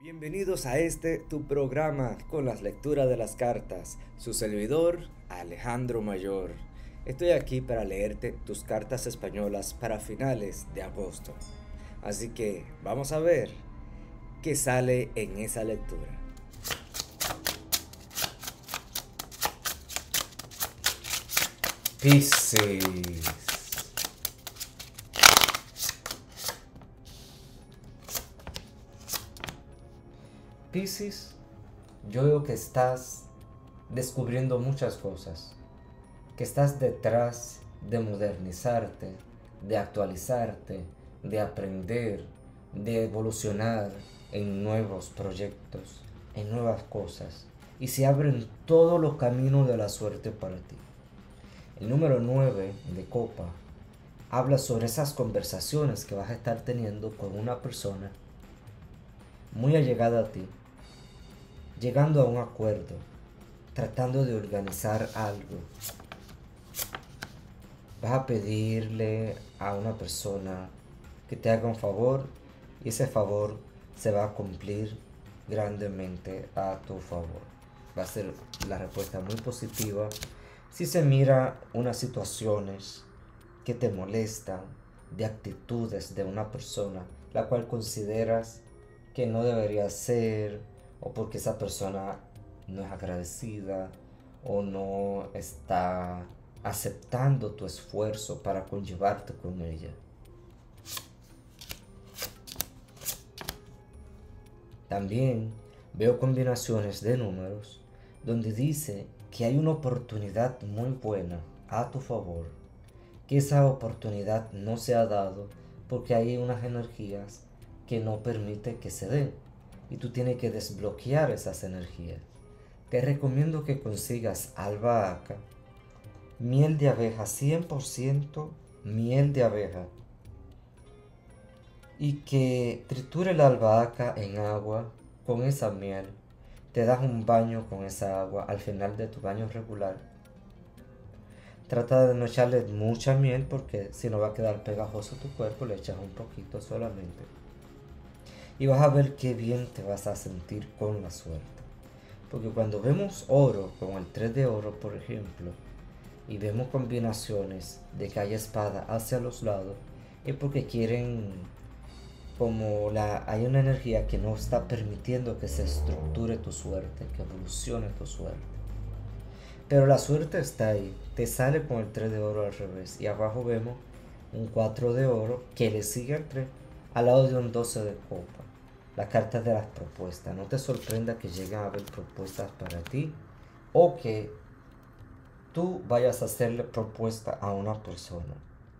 Bienvenidos a tu programa con las lecturas de las cartas. Su servidor, Alejandro Mayor. Estoy aquí para leerte tus cartas españolas para finales de agosto. Así que vamos a ver qué sale en esa lectura. Piscis. Piscis, yo veo que estás descubriendo muchas cosas, que estás detrás de modernizarte, de actualizarte, de aprender, de evolucionar en nuevos proyectos, en nuevas cosas, y se abren todos los caminos de la suerte para ti. El número 9 de copa habla sobre esas conversaciones que vas a estar teniendo con una persona muy allegada a ti, llegando a un acuerdo, tratando de organizar algo. Vas a pedirle a una persona que te haga un favor y ese favor se va a cumplir grandemente a tu favor. Va a ser la respuesta muy positiva si se mira unas situaciones que te molestan, de actitudes de una persona, la cual consideras que no debería ser, o porque esa persona no es agradecida o no está aceptando tu esfuerzo para conllevarte con ella. También veo combinaciones de números donde dice que hay una oportunidad muy buena a tu favor, que esa oportunidad no se ha dado porque hay unas energías que no permite que se den y tú tienes que desbloquear esas energías. Te recomiendo que consigas albahaca, miel de abeja, 100% miel de abeja, y que triture la albahaca en agua con esa miel. Te das un baño con esa agua al final de tu baño regular. Trata de no echarle mucha miel porque si no va a quedar pegajoso tu cuerpo, le echas un poquito solamente. Y vas a ver qué bien te vas a sentir con la suerte. Porque cuando vemos oro, como el 3 de oro por ejemplo, y vemos combinaciones de que hay espada hacia los lados, es porque quieren, hay una energía que no está permitiendo que se estructure tu suerte, que evolucione tu suerte. Pero la suerte está ahí, te sale con el 3 de oro al revés y abajo vemos un 4 de oro que le sigue al 3 al lado de un 12 de copa. La carta de las propuestas. No te sorprenda que lleguen a haber propuestas para ti o que tú vayas a hacerle propuesta a una persona.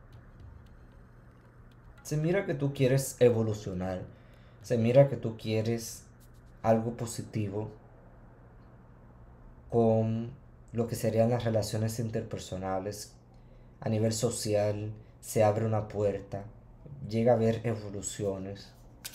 Se mira que tú quieres evolucionar, se mira que tú quieres algo positivo con lo que serían las relaciones interpersonales. A nivel social se abre una puerta, llega a haber evoluciones.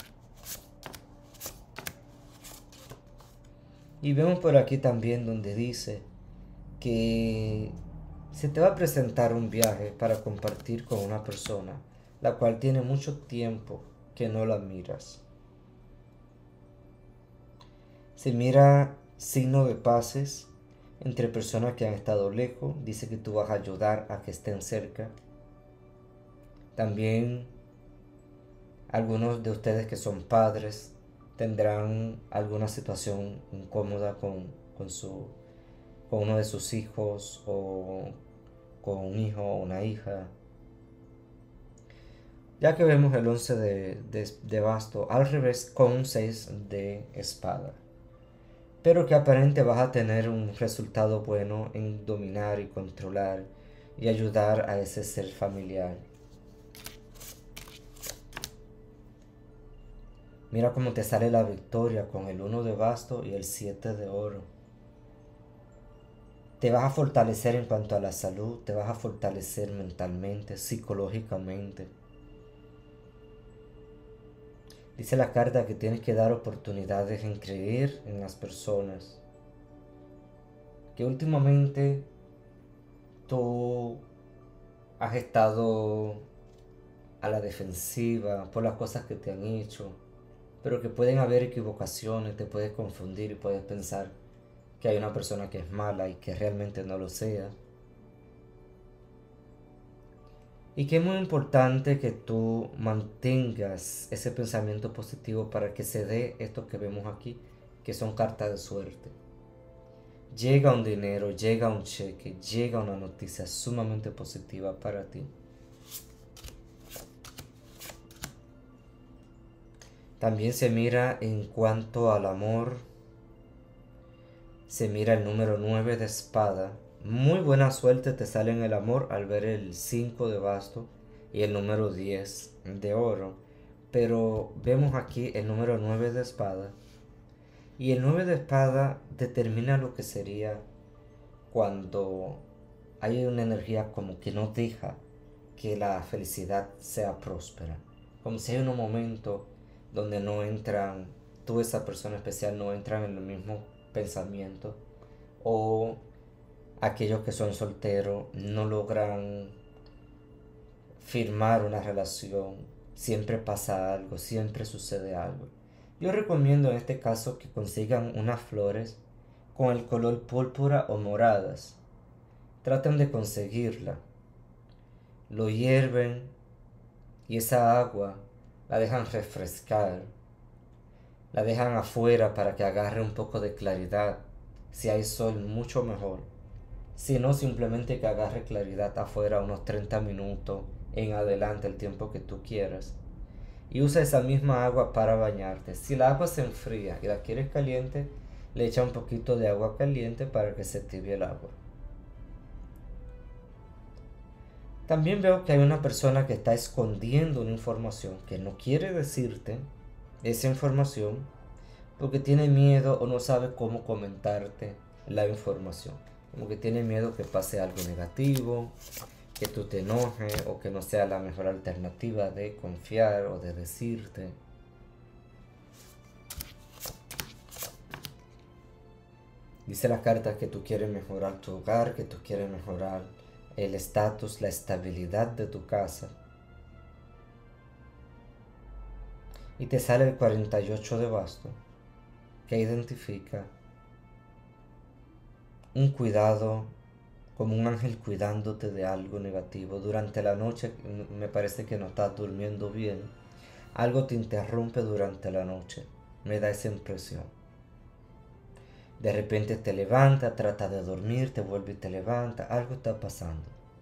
Y vemos por aquí también donde dice que se te va a presentar un viaje para compartir con una persona, la cual tiene mucho tiempo que no la miras. Se mira signo de paces entre personas que han estado lejos. Dice que tú vas a ayudar a que estén cerca. También algunos de ustedes que son padres tendrán alguna situación incómoda con uno de sus hijos o con un hijo o una hija. Ya que vemos el 11 de basto al revés con un 6 de espada. Pero que aparente vas a tener un resultado bueno en dominar y controlar y ayudar a ese ser familiar. Mira cómo te sale la victoria con el 1 de basto y el 7 de oro. Te vas a fortalecer en cuanto a la salud, te vas a fortalecer mentalmente, psicológicamente. Dice la carta que tienes que dar oportunidades en creer en las personas. Que últimamente tú has estado a la defensiva por las cosas que te han hecho, pero que pueden haber equivocaciones, te puedes confundir y puedes pensar que hay una persona que es mala y que realmente no lo sea. Y que es muy importante que tú mantengas ese pensamiento positivo para que se dé esto que vemos aquí, que son cartas de suerte. Llega un dinero, llega un cheque, llega una noticia sumamente positiva para ti. También se mira en cuanto al amor, se mira el número 9 de espada. Muy buena suerte te sale en el amor al ver el 5 de basto y el número 10 de oro. Pero vemos aquí el número 9 de espada. Y el 9 de espada determina lo que sería cuando hay una energía como que no deja que la felicidad sea próspera. Como si hay un momento donde no entran, tú esa persona especial no entran en el mismo pensamiento, o aquellos que son solteros no logran firmar una relación, siempre pasa algo, siempre sucede algo. Yo recomiendo en este caso que consigan unas flores con el color púrpura o moradas. Traten de conseguirla. Lo hierven y esa agua la dejan refrescar. La dejan afuera para que agarre un poco de claridad. Si hay sol, mucho mejor. Si no, simplemente que agarre claridad afuera unos 30 minutos en adelante, el tiempo que tú quieras. Y usa esa misma agua para bañarte. Si la agua se enfría y la quieres caliente, le echa un poquito de agua caliente para que se tibie el agua. También veo que hay una persona que está escondiendo una información que no quiere decirte esa información porque tiene miedo o no sabe cómo comentarte la información. Como que tiene miedo que pase algo negativo, que tú te enojes o que no sea la mejor alternativa de confiar o de decirte. Dice la carta que tú quieres mejorar tu hogar, que tú quieres mejorar el estatus, la estabilidad de tu casa. Y te sale el 48 de basto, que identifica un cuidado, como un ángel cuidándote de algo negativo. Durante la noche me parece que no estás durmiendo bien. Algo te interrumpe durante la noche. Me da esa impresión. De repente te levanta, trata de dormir, te vuelve y te levanta. Algo está pasando.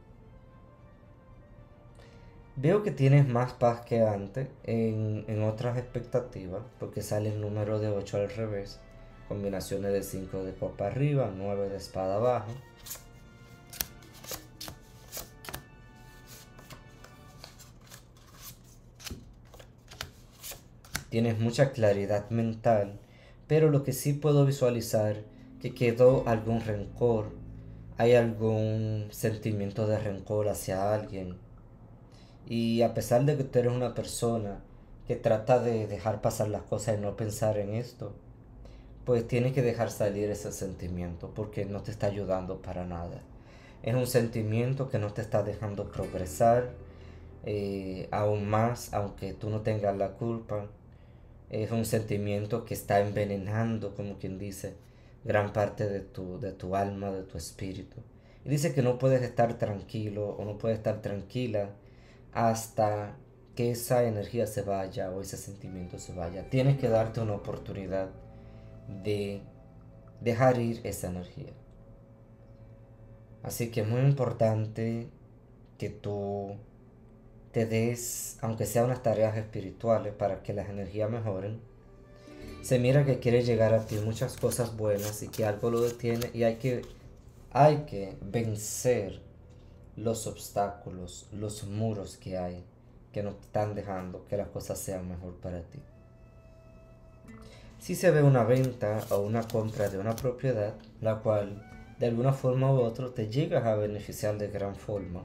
Veo que tienes más paz que antes en otras expectativas, porque sale el número de 8 al revés. Combinaciones de 5 de copa arriba, 9 de espada abajo. Tienes mucha claridad mental, pero lo que sí puedo visualizar que quedó algún rencor, hay algún sentimiento de rencor hacia alguien. Y a pesar de que tú eres una persona que trata de dejar pasar las cosas y no pensar en esto, pues tienes que dejar salir ese sentimiento porque no te está ayudando para nada. Es un sentimiento que no te está dejando progresar aún más, aunque tú no tengas la culpa. Es un sentimiento que está envenenando, como quien dice, gran parte de tu alma, de tu espíritu. Y dice que no puedes estar tranquilo o no puedes estar tranquila hasta que esa energía se vaya o ese sentimiento se vaya. Tienes que darte una oportunidad de dejar ir esa energía. Así que es muy importante que tú te des, aunque sea unas tareas espirituales para que las energías mejoren. Se mira que quiere llegar a ti muchas cosas buenas y que algo lo detiene y hay que vencer los obstáculos, los muros que no te están dejando que las cosas sean mejor para ti. Si se ve una venta o una compra de una propiedad, la cual de alguna forma u otra te llegas a beneficiar de gran forma.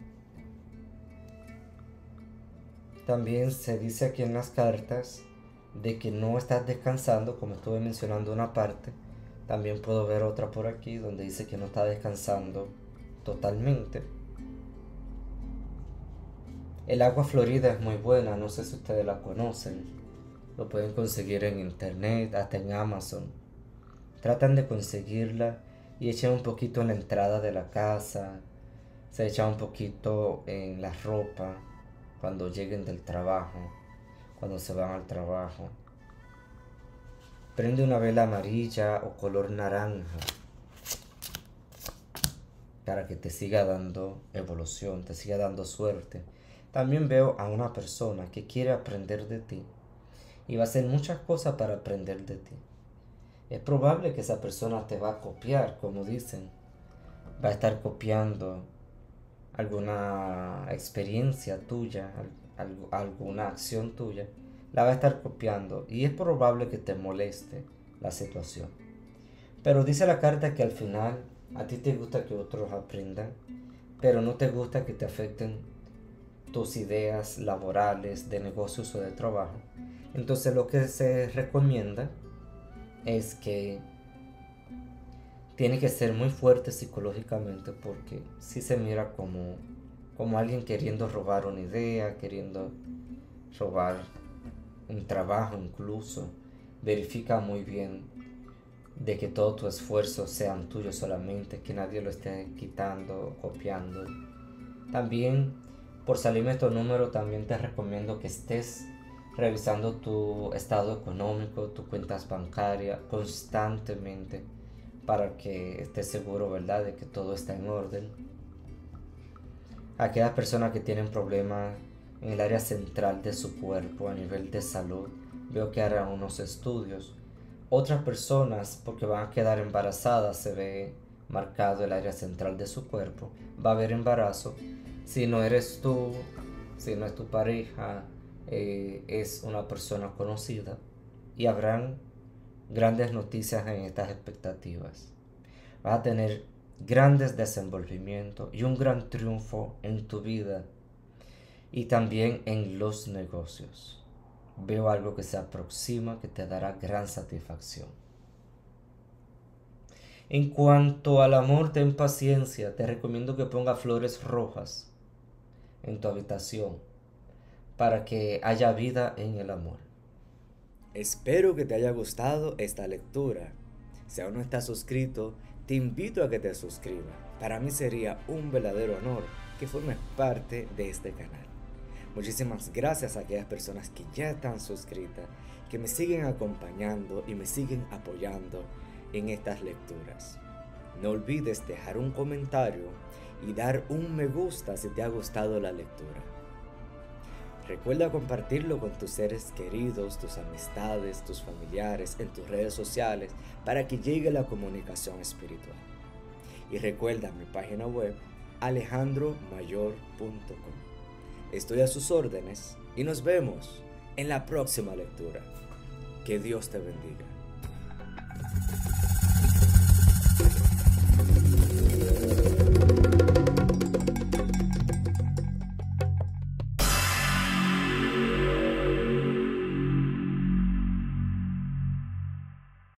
También se dice aquí en las cartas de que no estás descansando, como estuve mencionando una parte. También puedo ver otra por aquí donde dice que no está descansando totalmente. El agua florida es muy buena, no sé si ustedes la conocen. Lo pueden conseguir en internet, hasta en Amazon. Tratan de conseguirla y echan un poquito en la entrada de la casa. Se echa un poquito en la ropa cuando lleguen del trabajo, cuando se van al trabajo. Prende una vela amarilla o color naranja para que te siga dando evolución, te siga dando suerte. También veo a una persona que quiere aprender de ti y va a hacer muchas cosas para aprender de ti. Es probable que esa persona te va a copiar, como dicen. Va a estar copiando alguna experiencia tuya, alguna acción tuya. La va a estar copiando y es probable que te moleste la situación. Pero dice la carta que al final a ti te gusta que otros aprendan, pero no te gusta que te afecten tus ideas laborales, de negocios o de trabajo. Entonces lo que se recomienda es que tiene que ser muy fuerte psicológicamente, porque si se mira como alguien queriendo robar una idea, queriendo robar un trabajo incluso. Verifica muy bien de que todo tu esfuerzo sean tuyos solamente, que nadie lo esté quitando o copiando. También, por salirme estos números, también te recomiendo que estés revisando tu estado económico, tus cuentas bancarias constantemente para que estés seguro, ¿verdad?, de que todo está en orden. Aquellas personas que tienen problemas en el área central de su cuerpo a nivel de salud, veo que harán unos estudios. Otras personas, porque van a quedar embarazadas, se ve marcado el área central de su cuerpo, va a haber embarazo. Si no eres tú, si no es tu pareja, es una persona conocida, y habrán grandes noticias en estas expectativas. Vas a tener grandes desenvolvimientos y un gran triunfo en tu vida y también en los negocios. Veo algo que se aproxima que te dará gran satisfacción. En cuanto al amor, ten paciencia. Te recomiendo que pongas flores rojas en tu habitación para que haya vida en el amor. Espero que te haya gustado esta lectura. Si aún no estás suscrito, te invito a que te suscribas. Para mí sería un verdadero honor que formes parte de este canal. Muchísimas gracias a aquellas personas que ya están suscritas, que me siguen acompañando y me siguen apoyando en estas lecturas. No olvides dejar un comentario y dar un me gusta si te ha gustado la lectura. Recuerda compartirlo con tus seres queridos, tus amistades, tus familiares, en tus redes sociales para que llegue la comunicación espiritual. Y recuerda mi página web alejandromayor.com. Estoy a sus órdenes y nos vemos en la próxima lectura. Que Dios te bendiga.